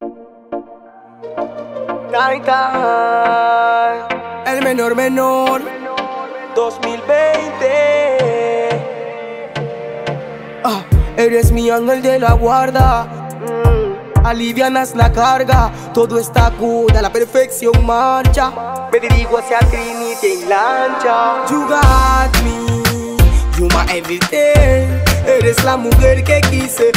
Naita, el menor 2020. Eres mi ángel de la guarda. Alivianas la carga, todo está good, a la perfección marcha. Me dirijo hacia Trinity en lancha. You got me, you my everything. Eres la mujer que quise,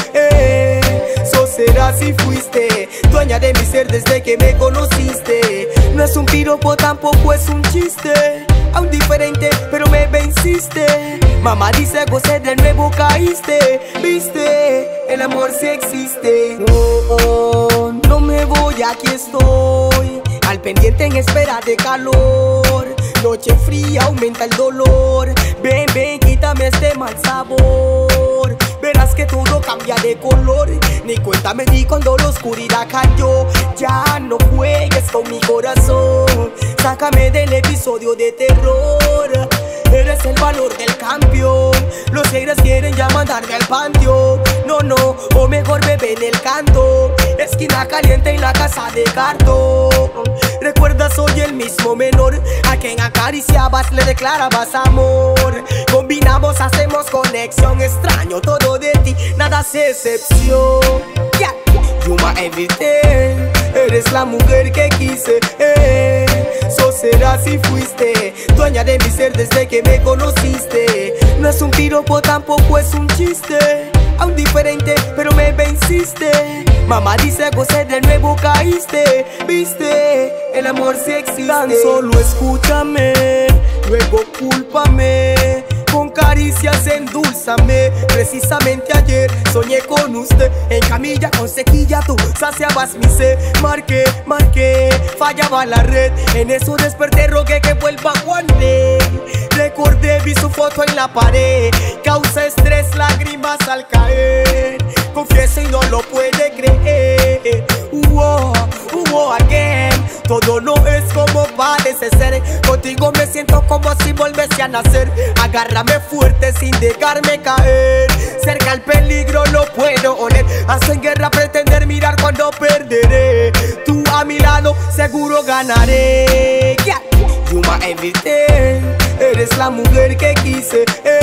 so serás si fuiste dueña de mi ser desde que me conociste. No es un piropo, tampoco es un chiste. Aún diferente, pero me venciste. Mamá dice, gocé, de nuevo caíste. Viste, el amor sí existe. No me voy, aquí estoy, al pendiente en espera de calor. Noche fría, aumenta el dolor. Ven, ven, quítame este mal sabor. Verás que todo cambia de color. Ni cuenta me di cuando la oscuridad cayó. Ya no juegues con mi corazón. Sácame del episodio de terror. Eres el valor del campeón. Los haters quieren ya mandarme al panteón. No, no, o mejor bebé en el canto. Esquina caliente en la casa de cartón. Recuerda, soy el mismo menor a quien acariciabas, le declarabas amor. Combinamos, hacemos conexión. Extraño todo de ti, nada hace excepción. Yeah. You my everything. Eres la mujer que quise, so serás si fuiste dueña de mi ser desde que me conociste. No es un piropo, tampoco es un chiste. Aún diferente, pero me venciste. Mamá dice, gocé, de nuevo caíste. Viste, el amor sí existe. Tan solo escúchame, luego cúlpame. Con caricias endulzame. Precisamente ayer soñé con usted. En camilla con sequilla tú saciabas mi sed. Marqué, fallaba la red. En eso desperté, rogué que vuelva one day. Recordé, vi su foto en la pared. Causa estrés, lágrimas al caer. Confieso y no lo puede creer. Again. Todo no es como parece ser. Contigo me siento como si volviese a nacer. Agárrame fuerte sin dejarme caer. Cerca el peligro lo puedo oler. Hacen guerra pretender mirar cuando perderé. Tú a mi lado seguro ganaré. Yeah. You my everything. Eres la mujer que quise,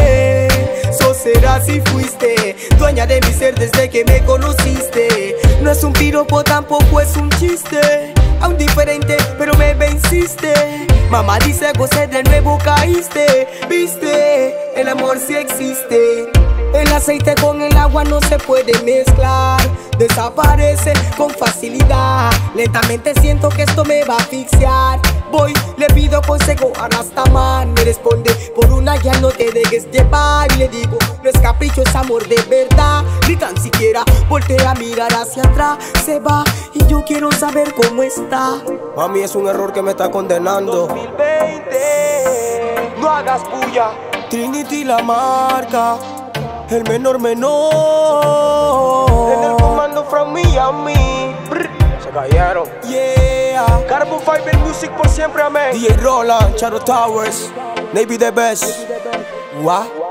so serás si fuiste dueña de mi ser desde que me conociste. No es un piropo, tampoco es un chiste. Aún diferente, pero me venciste. Mamá dice, gocé, de nuevo caíste. Viste, el amor sí existe. El aceite con el agua no se puede mezclar. Desaparece con facilidad. Lentamente siento que esto me va a asfixiar. Voy, le pido consejo a Rastaman. Me responde, por una ya no te dejes llevar. Y le digo, no es capricho, es amor de verdad. Ni tan siquiera voltea a mirar hacia atrás. Se va y yo quiero saber cómo está. A mí es un error que me está condenando. 2020, no hagas bulla. Trinity la marca, el menor. En el comando from Miami. Se cayeron. Yeah. Carbon Fiber Music por siempre, amén. DJ Roland, Shadow Towers, Navy the best. What?